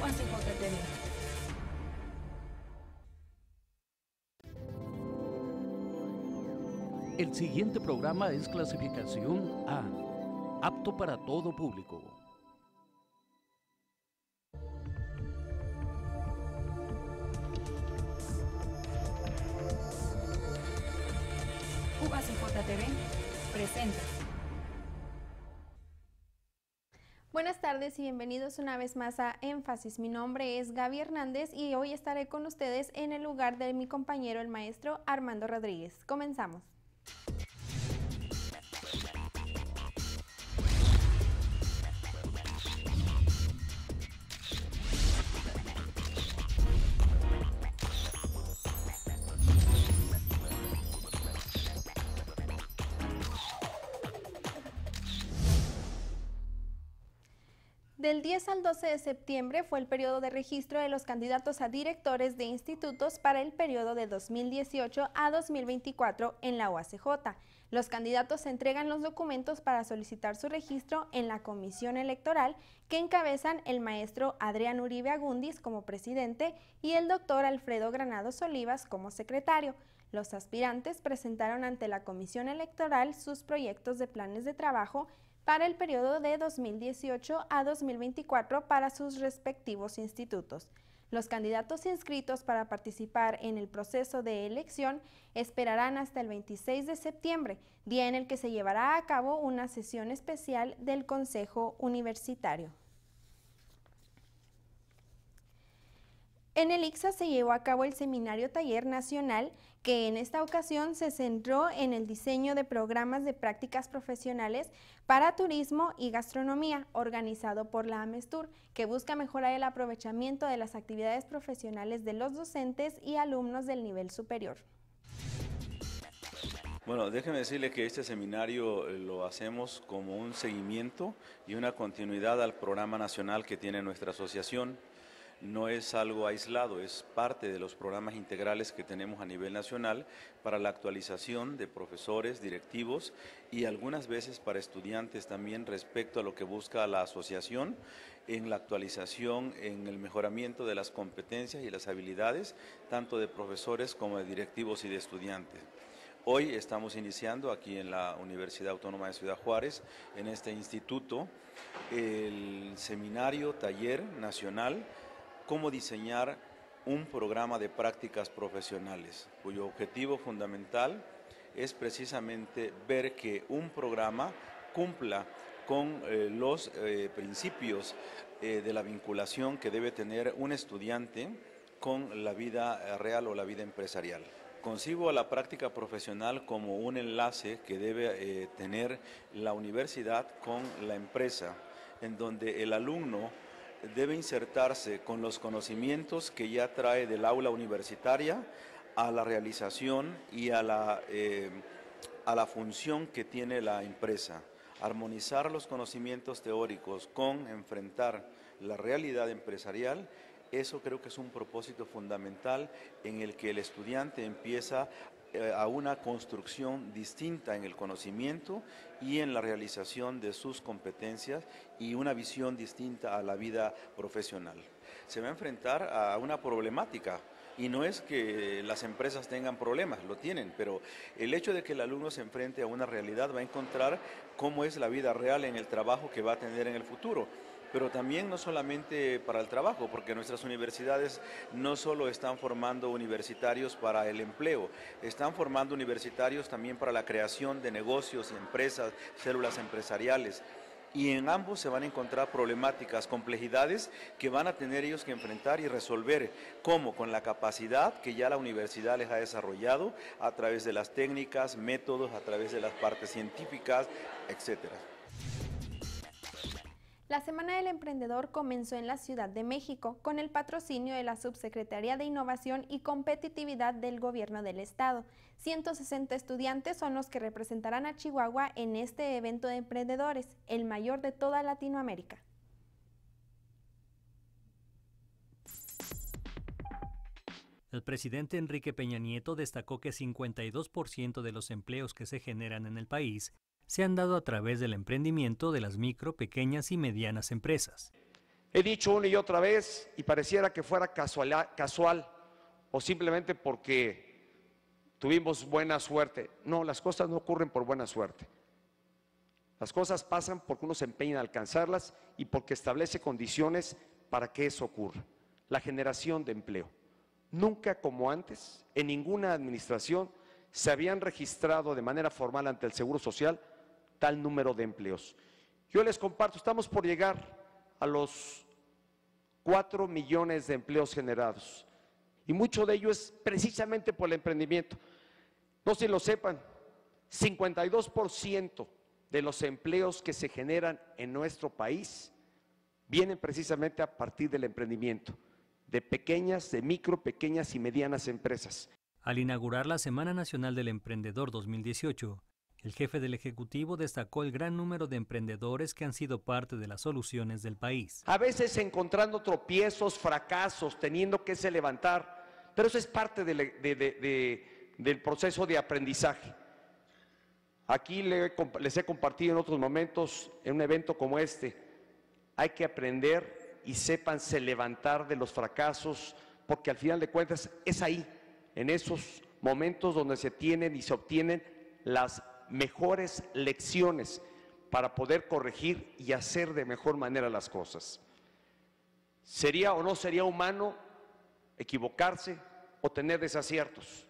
UACJTV. El siguiente programa es clasificación A, apto para todo público. UACJTV presenta. Buenas tardes y bienvenidos una vez más a Énfasis. Mi nombre es Gaby Hernández y hoy estaré con ustedes en el lugar de mi compañero el maestro Armando Rodríguez. Comenzamos. Del 10 al 12 de septiembre fue el periodo de registro de los candidatos a directores de institutos para el periodo de 2018 a 2024 en la UACJ. Los candidatos entregan los documentos para solicitar su registro en la comisión electoral que encabezan el maestro Adrián Uribe Agundis como presidente y el doctor Alfredo Granados Olivas como secretario. Los aspirantes presentaron ante la comisión electoral sus proyectos de planes de trabajo para el periodo de 2018 a 2024 para sus respectivos institutos. Los candidatos inscritos para participar en el proceso de elección esperarán hasta el 26 de septiembre, día en el que se llevará a cabo una sesión especial del Consejo Universitario. En el ICSA se llevó a cabo el Seminario Taller Nacional, que en esta ocasión se centró en el diseño de programas de prácticas profesionales para turismo y gastronomía, organizado por la AMESTUR, que busca mejorar el aprovechamiento de las actividades profesionales de los docentes y alumnos del nivel superior. Bueno, déjeme decirle que este seminario lo hacemos como un seguimiento y una continuidad al programa nacional que tiene nuestra asociación. No es algo aislado, es parte de los programas integrales que tenemos a nivel nacional para la actualización de profesores, directivos y algunas veces para estudiantes también respecto a lo que busca la asociación en la actualización, en el mejoramiento de las competencias y las habilidades, tanto de profesores como de directivos y de estudiantes. Hoy estamos iniciando aquí en la Universidad Autónoma de Ciudad Juárez, en este instituto, el Seminario Taller Nacional, cómo diseñar un programa de prácticas profesionales, cuyo objetivo fundamental es precisamente ver que un programa cumpla con los principios de la vinculación que debe tener un estudiante con la vida real o la vida empresarial. Concibo a la práctica profesional como un enlace que debe tener la universidad con la empresa, en donde el alumno debe insertarse con los conocimientos que ya trae del aula universitaria a la realización y a la función que tiene la empresa. Armonizar los conocimientos teóricos con enfrentar la realidad empresarial, eso creo que es un propósito fundamental en el que el estudiante empieza a una construcción distinta en el conocimiento y en la realización de sus competencias y una visión distinta a la vida profesional. Se va a enfrentar a una problemática y no es que las empresas tengan problemas, lo tienen, pero el hecho de que el alumno se enfrente a una realidad va a encontrar cómo es la vida real en el trabajo que va a tener en el futuro. Pero también no solamente para el trabajo, porque nuestras universidades no solo están formando universitarios para el empleo, están formando universitarios también para la creación de negocios, empresas, células empresariales. Y en ambos se van a encontrar problemáticas, complejidades que van a tener ellos que enfrentar y resolver, como con la capacidad que ya la universidad les ha desarrollado a través de las técnicas, métodos, a través de las partes científicas, etcétera. La Semana del Emprendedor comenzó en la Ciudad de México con el patrocinio de la Subsecretaría de Innovación y Competitividad del Gobierno del Estado. 160 estudiantes son los que representarán a Chihuahua en este evento de emprendedores, el mayor de toda Latinoamérica. El presidente Enrique Peña Nieto destacó que 52% de los empleos que se generan en el país se han dado a través del emprendimiento de las micro, pequeñas y medianas empresas. He dicho una y otra vez, y pareciera que fuera casual o simplemente porque tuvimos buena suerte. No, las cosas no ocurren por buena suerte. Las cosas pasan porque uno se empeña en alcanzarlas y porque establece condiciones para que eso ocurra. La generación de empleo. Nunca como antes, en ninguna administración, se habían registrado de manera formal ante el Seguro Social tal número de empleos. Yo les comparto, estamos por llegar a los 4 millones de empleos generados y mucho de ello es precisamente por el emprendimiento. No sé si lo sepan, 52% de los empleos que se generan en nuestro país vienen precisamente a partir del emprendimiento, de pequeñas, de micro, pequeñas y medianas empresas. Al inaugurar la Semana Nacional del Emprendedor 2018, el jefe del Ejecutivo destacó el gran número de emprendedores que han sido parte de las soluciones del país. A veces encontrando tropiezos, fracasos, teniendo que se levantar, pero eso es parte del proceso de aprendizaje. Aquí les he compartido en otros momentos, en un evento como este, hay que aprender y sépanse levantar de los fracasos, porque al final de cuentas es ahí, en esos momentos donde se tienen y se obtienen las mejores lecciones para poder corregir y hacer de mejor manera las cosas. ¿Sería o no sería humano equivocarse o tener desaciertos?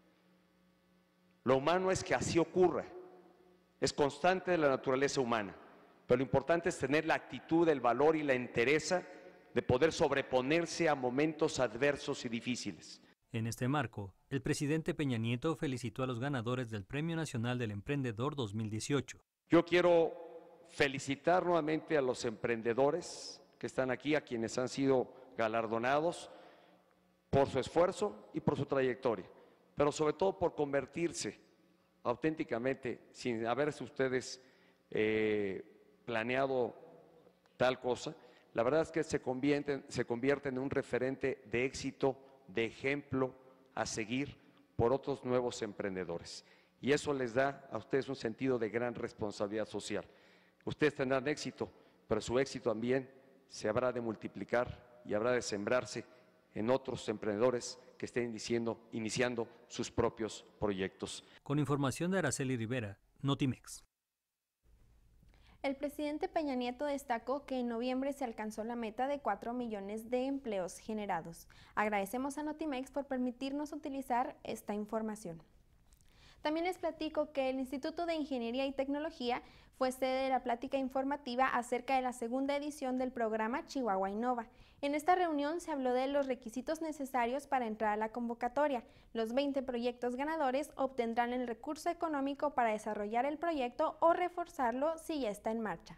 Lo humano es que así ocurra, es constante de la naturaleza humana, pero lo importante es tener la actitud, el valor y la entereza de poder sobreponerse a momentos adversos y difíciles. En este marco, el presidente Peña Nieto felicitó a los ganadores del Premio Nacional del Emprendedor 2018. Yo quiero felicitar nuevamente a los emprendedores que están aquí, a quienes han sido galardonados por su esfuerzo y por su trayectoria, pero sobre todo por convertirse auténticamente, sin haberse ustedes planeado tal cosa. La verdad es que se convierten en un referente de éxito, de ejemplo a seguir por otros nuevos emprendedores. Y eso les da a ustedes un sentido de gran responsabilidad social. Ustedes tendrán éxito, pero su éxito también se habrá de multiplicar y habrá de sembrarse en otros emprendedores que estén iniciando sus propios proyectos. Con información de Araceli Rivera, Notimex. El presidente Peña Nieto destacó que en noviembre se alcanzó la meta de 4 millones de empleos generados. Agradecemos a Notimex por permitirnos utilizar esta información. También les platico que el Instituto de Ingeniería y Tecnología fue sede de la plática informativa acerca de la segunda edición del programa Chihuahua Innova. En esta reunión se habló de los requisitos necesarios para entrar a la convocatoria. Los 20 proyectos ganadores obtendrán el recurso económico para desarrollar el proyecto o reforzarlo si ya está en marcha.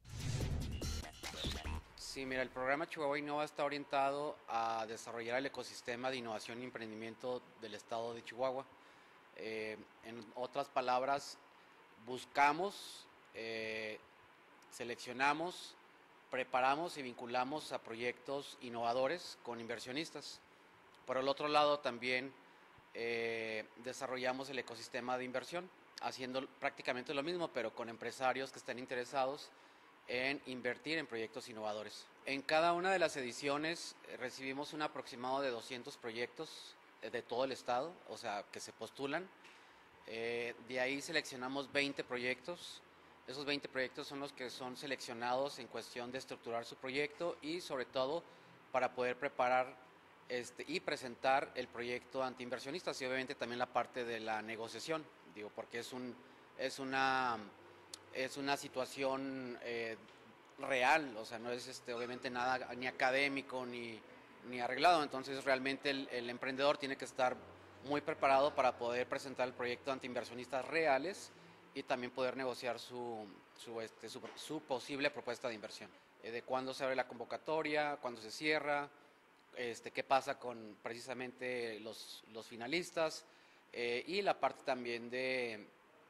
Sí, mira, el programa Chihuahua Innova está orientado a desarrollar el ecosistema de innovación y emprendimiento del estado de Chihuahua. En otras palabras, buscamos, seleccionamos, preparamos y vinculamos a proyectos innovadores con inversionistas. Por el otro lado, también desarrollamos el ecosistema de inversión, haciendo prácticamente lo mismo, pero con empresarios que estén interesados en invertir en proyectos innovadores. En cada una de las ediciones recibimos un aproximado de 200 proyectos de todo el estado, o sea, que se postulan. De ahí seleccionamos 20 proyectos. Esos 20 proyectos son los que son seleccionados en cuestión de estructurar su proyecto y sobre todo para poder preparar y presentar el proyecto ante inversionistas y obviamente también la parte de la negociación, digo, porque es una situación real, o sea, no es obviamente nada ni académico ni arreglado, entonces realmente el emprendedor tiene que estar muy preparado para poder presentar el proyecto ante inversionistas reales y también poder negociar su posible propuesta de inversión. De cuándo se abre la convocatoria, cuándo se cierra, qué pasa con precisamente los finalistas y la parte también de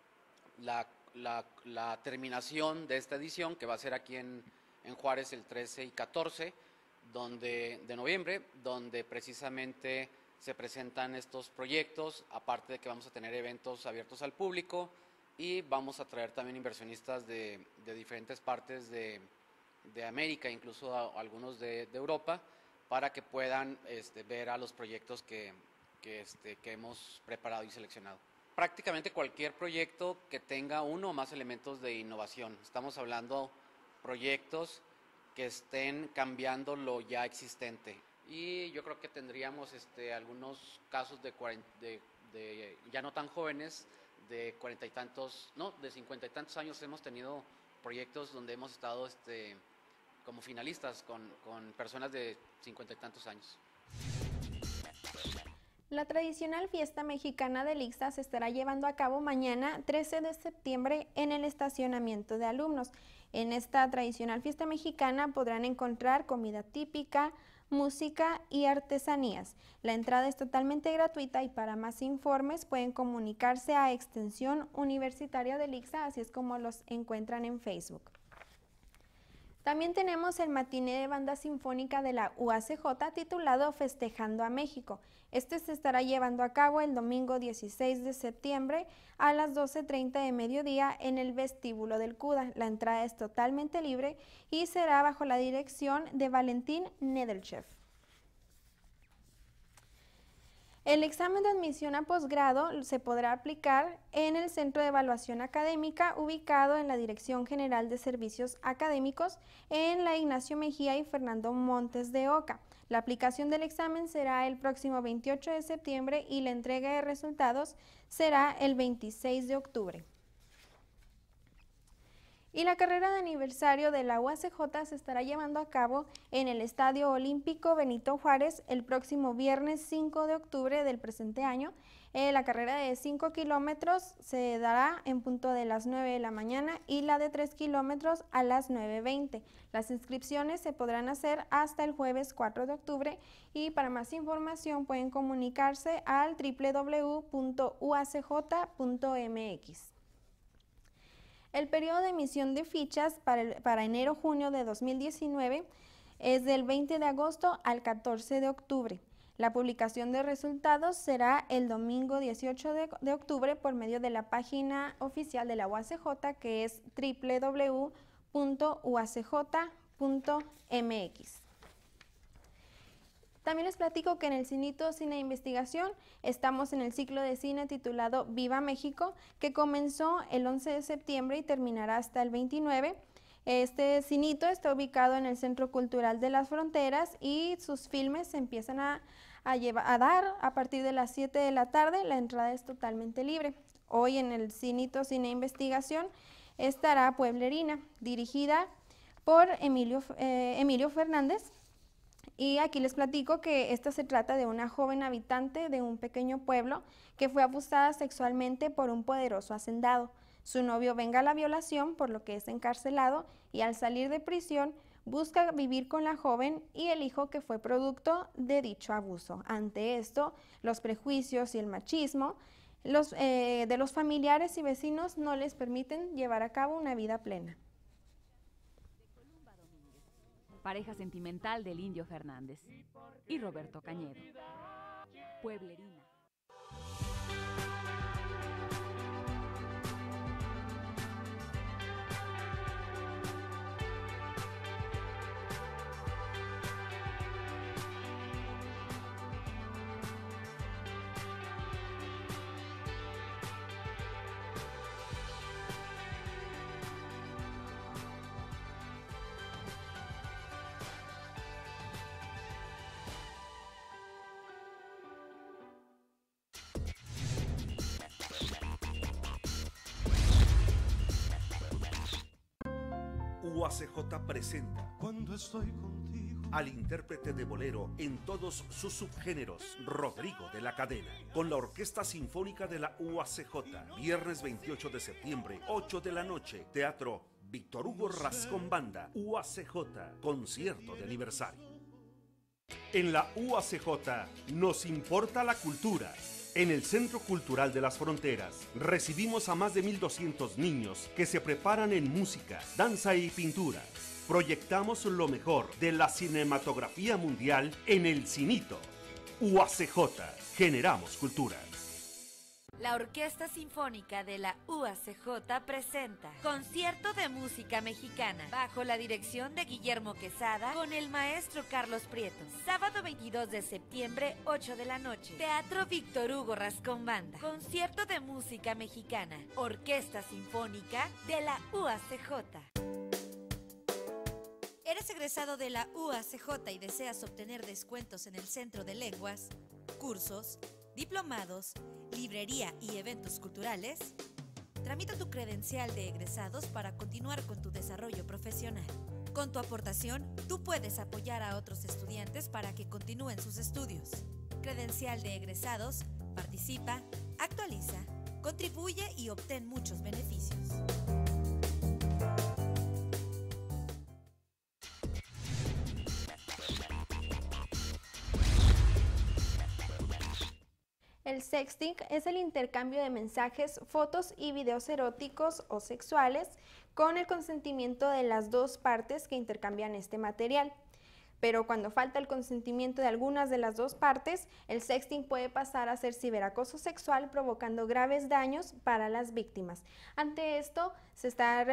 la terminación de esta edición que va a ser aquí en Juárez el 13 y 14 de noviembre, donde precisamente se presentan estos proyectos, aparte de que vamos a tener eventos abiertos al público y vamos a traer también inversionistas de diferentes partes América, incluso algunos de Europa, para que puedan ver a los proyectos que hemos preparado y seleccionado. Prácticamente cualquier proyecto que tenga uno o más elementos de innovación. Estamos hablando proyectos que estén cambiando lo ya existente. Y yo creo que tendríamos algunos casos de ya no tan jóvenes, de 40 y tantos, no, de 50 y tantos años. Hemos tenido proyectos donde hemos estado como finalistas con personas de 50 y tantos años. La tradicional fiesta mexicana del ICSA se estará llevando a cabo mañana 13 de septiembre en el estacionamiento de alumnos. En esta tradicional fiesta mexicana podrán encontrar comida típica, música y artesanías. La entrada es totalmente gratuita y para más informes pueden comunicarse a Extensión Universitaria del ICSA, así es como los encuentran en Facebook. También tenemos el matiné de banda sinfónica de la UACJ titulado Festejando a México. Este se estará llevando a cabo el domingo 16 de septiembre a las 12:30 de mediodía en el vestíbulo del CUDA. La entrada es totalmente libre y será bajo la dirección de Valentín Nedelchev. El examen de admisión a posgrado se podrá aplicar en el Centro de Evaluación Académica ubicado en la Dirección General de Servicios Académicos en la Ignacio Mejía y Fernando Montes de Oca. La aplicación del examen será el próximo 28 de septiembre y la entrega de resultados será el 26 de octubre. Y la carrera de aniversario de la UACJ se estará llevando a cabo en el Estadio Olímpico Benito Juárez el próximo viernes 5 de octubre del presente año. La carrera de 5 kilómetros se dará en punto de las 9 de la mañana y la de 3 kilómetros a las 9:20. Las inscripciones se podrán hacer hasta el jueves 4 de octubre y para más información pueden comunicarse al www.uacj.mx. El periodo de emisión de fichas para enero-junio de 2019 es del 20 de agosto al 14 de octubre. La publicación de resultados será el domingo 18 de octubre por medio de la página oficial de la UACJ, que es www.uacj.mx. También les platico que en el Cinito Cine de Investigación estamos en el ciclo de cine titulado Viva México, que comenzó el 11 de septiembre y terminará hasta el 29. Este cinito está ubicado en el Centro Cultural de las Fronteras y sus filmes se empiezan a dar a partir de las 7 de la tarde. La entrada es totalmente libre. Hoy en el Cinito Cine de Investigación estará Pueblerina, dirigida por Emilio Fernández. Y aquí les platico que esta se trata de una joven habitante de un pequeño pueblo que fue abusada sexualmente por un poderoso hacendado. Su novio venga a la violación, por lo que es encarcelado, y al salir de prisión busca vivir con la joven y el hijo que fue producto de dicho abuso. Ante esto, los prejuicios y el machismo de los familiares y vecinos no les permiten llevar a cabo una vida plena. Pareja sentimental del Indio Fernández y Roberto Cañedo. Pueblerina. UACJ presenta Cuando estoy contigo al intérprete de bolero en todos sus subgéneros, Rodrigo de la Cadena, con la Orquesta Sinfónica de la UACJ, viernes 28 de septiembre, 8 de la noche, Teatro Víctor Hugo Rascón Banda, UACJ, concierto de aniversario. En la UACJ nos importa la cultura. En el Centro Cultural de las Fronteras recibimos a más de 1,200 niños que se preparan en música, danza y pintura. Proyectamos lo mejor de la cinematografía mundial en el Cinito. UACJ, generamos cultura. La Orquesta Sinfónica de la UACJ presenta Concierto de Música Mexicana, bajo la dirección de Guillermo Quesada, con el maestro Carlos Prieto. Sábado 22 de septiembre, 8 de la noche. Teatro Víctor Hugo Rascón Banda. Concierto de Música Mexicana, Orquesta Sinfónica de la UACJ. ¿Eres egresado de la UACJ y deseas obtener descuentos en el Centro de Lenguas, cursos, diplomados, librería y eventos culturales? Tramita tu credencial de egresados para continuar con tu desarrollo profesional. Con tu aportación, tú puedes apoyar a otros estudiantes para que continúen sus estudios. Credencial de egresados, participa, actualiza, contribuye y obtén muchos beneficios. El sexting es el intercambio de mensajes, fotos y videos eróticos o sexuales con el consentimiento de las dos partes que intercambian este material. Pero cuando falta el consentimiento de algunas de las dos partes, el sexting puede pasar a ser ciberacoso sexual, provocando graves daños para las víctimas. Ante esto, se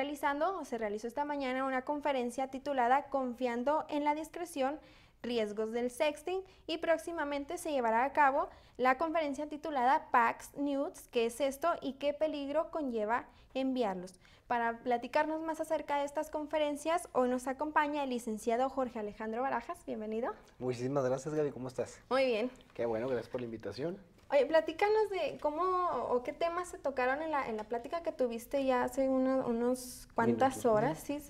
realizó esta mañana una conferencia titulada Confiando en la discreción, riesgos del sexting, y próximamente se llevará a cabo la conferencia titulada Pax Nudes, ¿qué es esto y qué peligro conlleva enviarlos? Para platicarnos más acerca de estas conferencias, hoy nos acompaña el licenciado Jorge Alejandro Barajas. Bienvenido. Muchísimas gracias, Gaby, ¿cómo estás? Muy bien. Qué bueno, gracias por la invitación. Oye, platícanos de cómo o qué temas se tocaron en la plática que tuviste ya hace unos cuantas horas. Sí.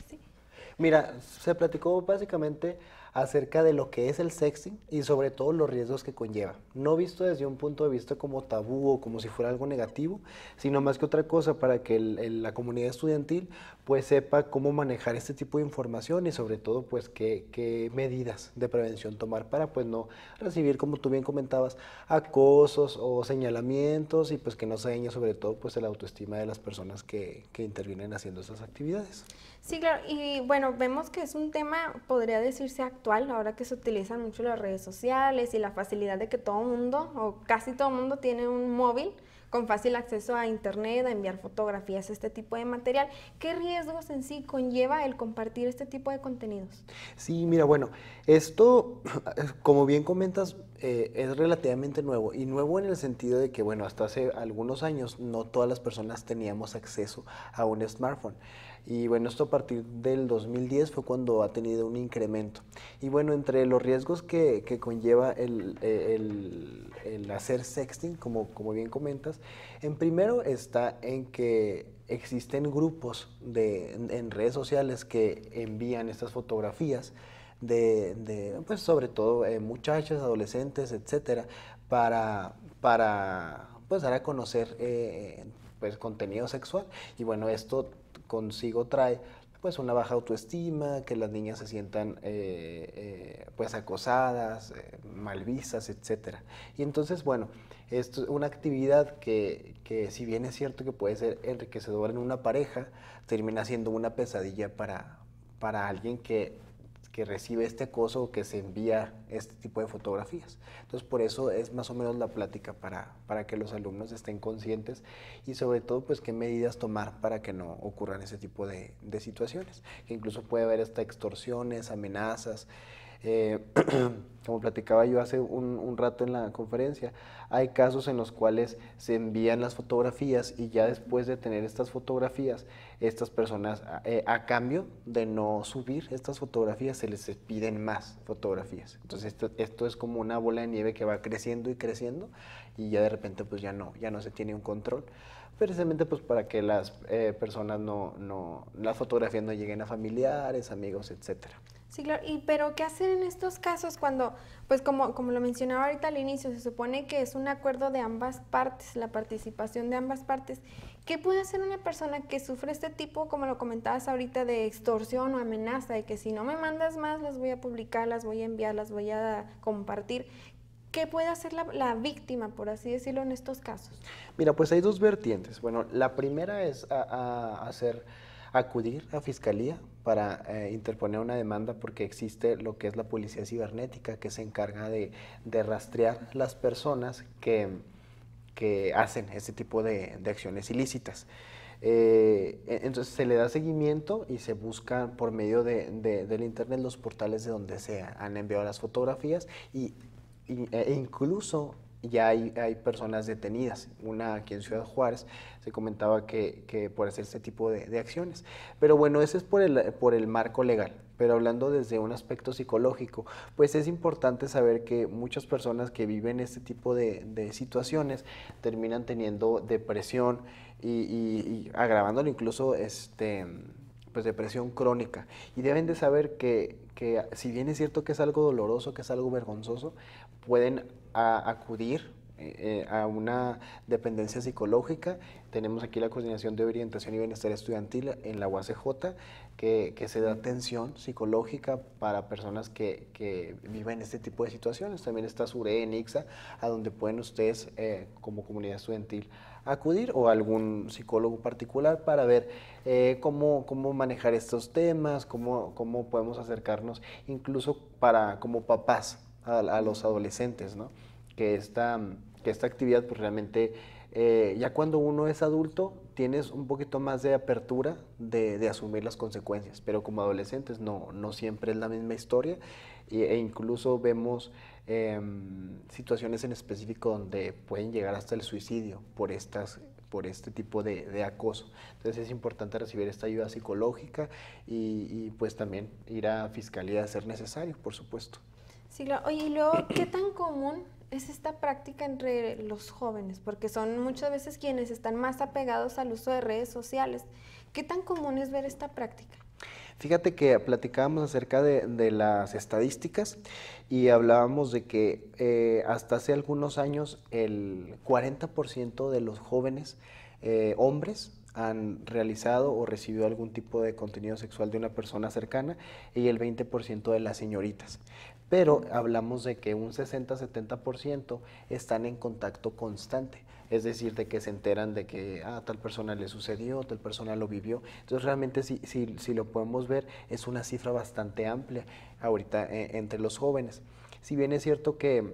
Mira, se platicó básicamente acerca de lo que es el sexting y sobre todo los riesgos que conlleva. No visto desde un punto de vista como tabú o como si fuera algo negativo, sino más que otra cosa para que la comunidad estudiantil pues sepa cómo manejar este tipo de información y sobre todo pues qué medidas de prevención tomar para pues no recibir, como tú bien comentabas, acosos o señalamientos y pues que no se dañe sobre todo pues la autoestima de las personas que intervienen haciendo estas actividades. Sí, claro, y bueno, vemos que es un tema, podría decirse actual, ahora que se utilizan mucho las redes sociales y la facilidad de que todo mundo, o casi todo mundo, tiene un móvil con fácil acceso a internet, a enviar fotografías, este tipo de material. ¿Qué riesgos en sí conlleva el compartir este tipo de contenidos? Sí, mira, bueno, esto, como bien comentas, es relativamente nuevo, y nuevo en el sentido de que, bueno, hasta hace algunos años no todas las personas teníamos acceso a un smartphone. Y bueno, esto a partir del 2010 fue cuando ha tenido un incremento. Y bueno, entre los riesgos que conlleva el hacer sexting, como bien comentas, en primero está en que existen grupos en redes sociales que envían estas fotografías pues sobre todo muchachas, adolescentes, etcétera, para pues dar a conocer pues contenido sexual. Y bueno, esto consigo trae pues una baja autoestima, que las niñas se sientan pues acosadas, mal vistas, etcétera. Y entonces, bueno, esto es una actividad que si bien es cierto que puede ser enriquecedora en una pareja, termina siendo una pesadilla para alguien que recibe este acoso o que se envía este tipo de fotografías. Entonces, por eso es más o menos la plática para que los alumnos estén conscientes y sobre todo, pues, qué medidas tomar para que no ocurran ese tipo de situaciones, que incluso puede haber hasta extorsiones, amenazas. Como platicaba yo hace un rato en la conferencia, hay casos en los cuales se envían las fotografías y ya después de tener estas fotografías, estas personas a cambio de no subir estas fotografías se les piden más fotografías. Entonces esto es como una bola de nieve que va creciendo y creciendo y ya de repente pues ya no se tiene un control, precisamente pues para que las personas las fotografías no lleguen a familiares, amigos, etcétera. Sí, claro. Pero ¿qué hacer en estos casos cuando, pues como lo mencionaba ahorita al inicio, se supone que es un acuerdo de ambas partes, la participación de ambas partes? ¿Qué puede hacer una persona que sufre este tipo, como lo comentabas ahorita, de extorsión o amenaza, de que si no me mandas más, las voy a publicar, las voy a enviar, las voy a compartir? ¿Qué puede hacer la víctima, por así decirlo, en estos casos? Mira, pues hay dos vertientes. Bueno, la primera es acudir a fiscalía para interponer una demanda, porque existe lo que es la policía cibernética, que se encarga de rastrear las personas que que hacen este tipo de acciones ilícitas. Entonces se le da seguimiento y se busca por medio del internet los portales de donde se han enviado las fotografías e incluso ya hay personas detenidas. Una aquí en Ciudad Juárez se comentaba que por hacer este tipo de acciones. Pero bueno, ese es por el marco legal. Pero hablando desde un aspecto psicológico, pues es importante saber que muchas personas que viven este tipo de situaciones terminan teniendo depresión y agravándolo incluso pues depresión crónica. Y deben de saber que si bien es cierto que es algo doloroso, que es algo vergonzoso, pueden acudir a una dependencia psicológica. Tenemos aquí la Coordinación de Orientación y Bienestar Estudiantil en la UACJ, que se da atención psicológica para personas que viven este tipo de situaciones. También está SURE en ICSA, a donde pueden ustedes como comunidad estudiantil acudir, o algún psicólogo particular para ver cómo manejar estos temas, cómo podemos acercarnos incluso como papás a los adolescentes, ¿no? Que esta actividad pues realmente ya cuando uno es adulto tienes un poquito más de apertura de asumir las consecuencias, pero como adolescentes no siempre es la misma historia, e incluso vemos situaciones en específico donde pueden llegar hasta el suicidio por este tipo de acoso. Entonces es importante recibir esta ayuda psicológica y pues también ir a fiscalía de ser necesario, por supuesto. Sí, claro. Oye, y luego, ¿qué tan común es esta práctica entre los jóvenes? Porque son muchas veces quienes están más apegados al uso de redes sociales. ¿Qué tan común es ver esta práctica? Fíjate que platicábamos acerca de las estadísticas y hablábamos de que hasta hace algunos años el 40% de los jóvenes hombres han realizado o recibido algún tipo de contenido sexual de una persona cercana, y el 20% de las señoritas. Pero hablamos de que un 60-70% están en contacto constante, es decir, de que se enteran de que a tal persona le sucedió, tal persona lo vivió. Entonces realmente si lo podemos ver, es una cifra bastante amplia ahorita entre los jóvenes. Si bien es cierto que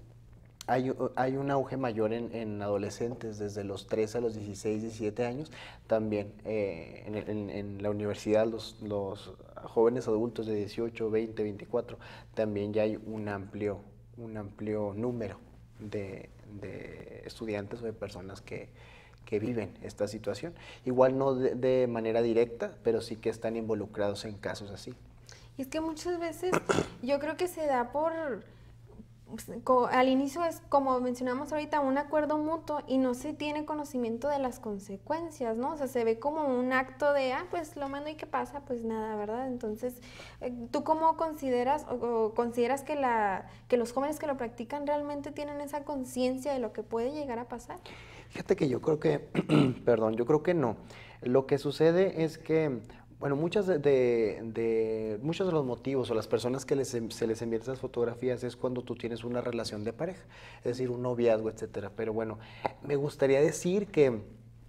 hay un auge mayor en adolescentes desde los 13 a los 16, 17 años, también en la universidad los jóvenes adultos de 18, 20, 24, también ya hay un amplio número de estudiantes o de personas que viven esta situación. Igual no de manera directa, pero sí que están involucrados en casos así. Y es que muchas veces yo creo que se da al inicio es, como mencionamos ahorita, un acuerdo mutuo y no se tiene conocimiento de las consecuencias, ¿no? O sea, se ve como un acto de, pues lo mando y ¿qué pasa? Pues nada, ¿verdad? Entonces, ¿tú cómo consideras o consideras que los jóvenes que lo practican realmente tienen esa conciencia de lo que puede llegar a pasar? Fíjate que yo creo que, perdón, yo creo que no. Lo que sucede es que, bueno, muchos de los motivos o las personas que se les envían esas fotografías es cuando tú tienes una relación de pareja, es decir, un noviazgo, etcétera. Pero bueno, me gustaría decir que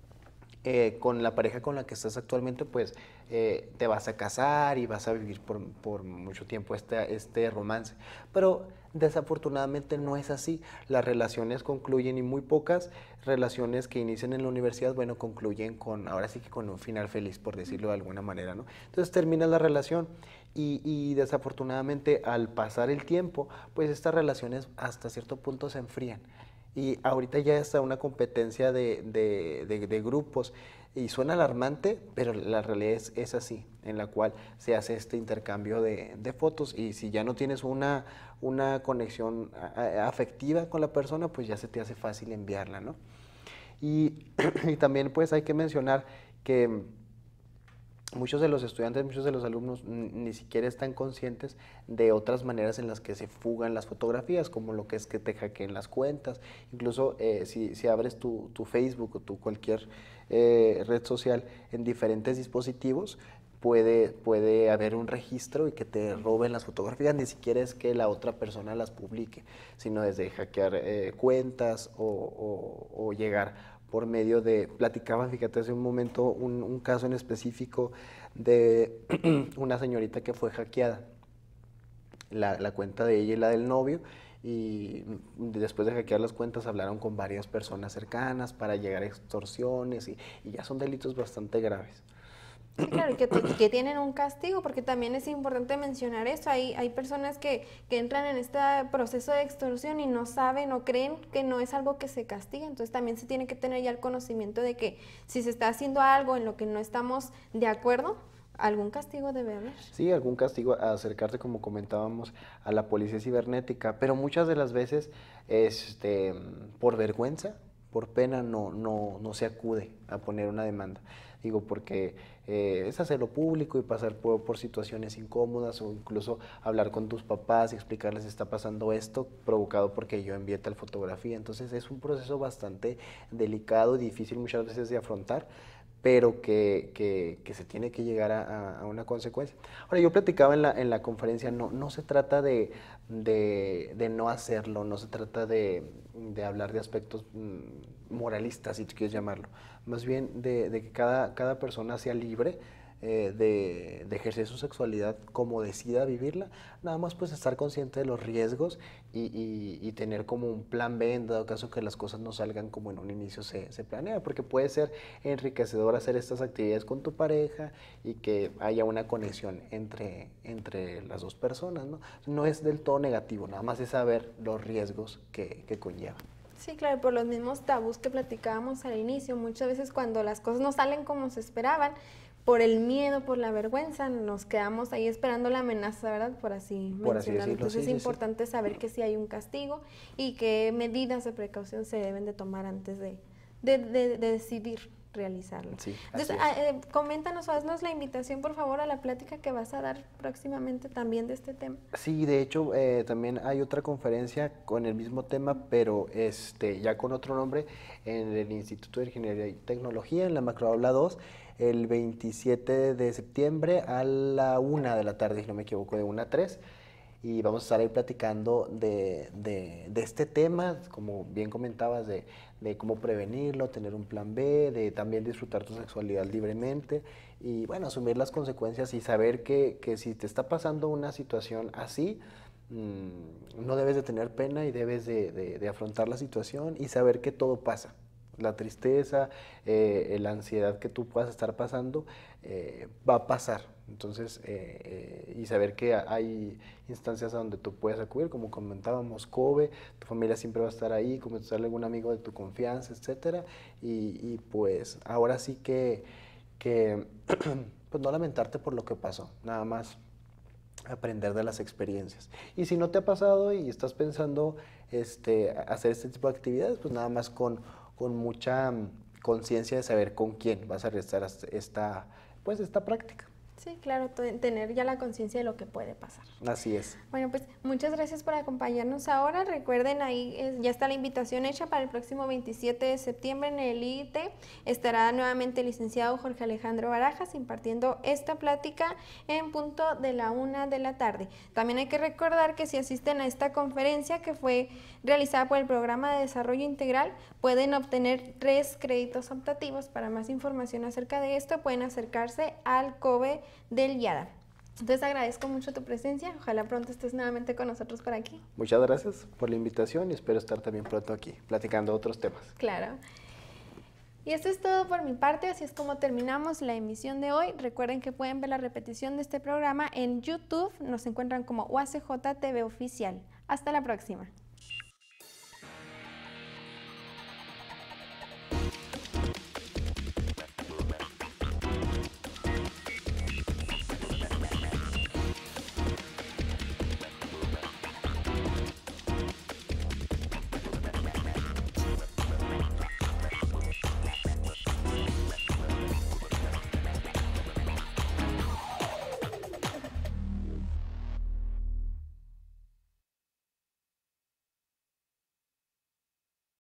con la pareja con la que estás actualmente, pues te vas a casar y vas a vivir por mucho tiempo este romance. Pero desafortunadamente no es así. Las relaciones concluyen y muy pocas relaciones que inician en la universidad, bueno, concluyen ahora sí que con un final feliz, por decirlo de alguna manera, ¿no? Entonces termina la relación y desafortunadamente al pasar el tiempo, pues estas relaciones hasta cierto punto se enfrían. Y ahorita ya está una competencia de grupos y suena alarmante, pero la realidad es así, en la cual se hace este intercambio de fotos, y si ya no tienes una conexión afectiva con la persona, pues ya se te hace fácil enviarla, ¿no? Y también pues hay que mencionar que muchos de los estudiantes, muchos de los alumnos ni siquiera están conscientes de otras maneras en las que se fugan las fotografías, como lo que es que te hackeen las cuentas. Incluso si abres tu Facebook o tu cualquier red social en diferentes dispositivos, puede haber un registro y que te roben las fotografías. Ni siquiera es que la otra persona las publique, sino desde hackear cuentas o llegar por medio de, platicaba, fíjate, hace un momento, un caso en específico de una señorita que fue hackeada, la cuenta de ella y la del novio, y después de hackear las cuentas hablaron con varias personas cercanas para llegar a extorsiones y ya son delitos bastante graves. Sí, claro, y que tienen un castigo, porque también es importante mencionar eso. Hay personas que entran en este proceso de extorsión y no saben o creen que no es algo que se castiga. Entonces también se tiene que tener ya el conocimiento de que si se está haciendo algo en lo que no estamos de acuerdo, algún castigo debe haber. Sí, algún castigo, a acercarse, como comentábamos, a la policía cibernética, pero muchas de las veces por vergüenza, por pena, no se acude a poner una demanda. Digo, porque es hacerlo público y pasar por situaciones incómodas, o incluso hablar con tus papás y explicarles está pasando esto provocado porque yo envié tal fotografía. Entonces es un proceso bastante delicado y difícil muchas veces de afrontar, pero que se tiene que llegar a una consecuencia. Ahora, yo platicaba en la conferencia, no se trata de no hacerlo, no se trata de hablar de aspectos moralistas, si quieres llamarlo, más bien de que cada persona sea libre de ejercer su sexualidad como decida vivirla, nada más pues estar consciente de los riesgos y tener como un plan B en dado caso que las cosas no salgan como en un inicio se planea, porque puede ser enriquecedor hacer estas actividades con tu pareja y que haya una conexión entre las dos personas, ¿no? No es del todo negativo, nada más es saber los riesgos que conlleva. Sí, claro, por los mismos tabús que platicábamos al inicio, muchas veces cuando las cosas no salen como se esperaban, por el miedo, por la vergüenza, nos quedamos ahí esperando la amenaza, ¿verdad? Por así mencionarlo. Entonces es importante saber que sí hay un castigo y qué medidas de precaución se deben de tomar antes de decidir realizarlo. Sí, entonces, coméntanos, haznos la invitación, por favor, a la plática que vas a dar próximamente también de este tema. Sí, de hecho, también hay otra conferencia con el mismo tema, pero ya con otro nombre, en el Instituto de Ingeniería y Tecnología, en la Macroaula 2, el 27 de septiembre a la 1 de la tarde, si no me equivoco, de 1 a 3. Y vamos a estar ahí platicando de este tema, como bien comentabas, de cómo prevenirlo, tener un plan B, de también disfrutar tu sexualidad libremente y, bueno, asumir las consecuencias y saber que si te está pasando una situación así, no debes de tener pena y debes de afrontar la situación y saber que todo pasa. La tristeza, la ansiedad que tú puedas estar pasando, va a pasar. Entonces, y saber que hay instancias a donde tú puedes acudir, como comentábamos, COBE, tu familia siempre va a estar ahí, comentarle a algún amigo de tu confianza, etcétera. Y pues ahora sí que pues no lamentarte por lo que pasó, nada más aprender de las experiencias. Y si no te ha pasado y estás pensando hacer este tipo de actividades, pues nada más con mucha conciencia de saber con quién vas a realizar esta práctica. Sí, claro, tener ya la conciencia de lo que puede pasar. Así es. Bueno, pues muchas gracias por acompañarnos ahora. Recuerden, ahí ya está la invitación hecha para el próximo 27 de septiembre en el IIT. Estará nuevamente el licenciado Jorge Alejandro Barajas impartiendo esta plática en punto de la 1 de la tarde. También hay que recordar que si asisten a esta conferencia que fue realizada por el Programa de Desarrollo Integral, pueden obtener 3 créditos optativos. Para más información acerca de esto, pueden acercarse al COBE del IADA. Entonces agradezco mucho tu presencia, ojalá pronto estés nuevamente con nosotros por aquí. Muchas gracias por la invitación y espero estar también pronto aquí, platicando otros temas. Claro. Y esto es todo por mi parte, así es como terminamos la emisión de hoy. Recuerden que pueden ver la repetición de este programa en YouTube, nos encuentran como UACJ TV Oficial. Hasta la próxima.